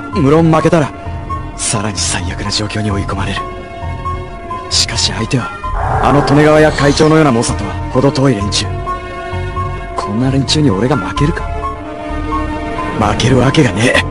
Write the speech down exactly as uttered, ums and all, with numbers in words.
無論負けたらさらに最悪な状況に追い込まれる。しかし相手はあの利根川や会長のような猛者とは程遠い連中。こんな連中に俺が負けるか。負けるわけがねえ。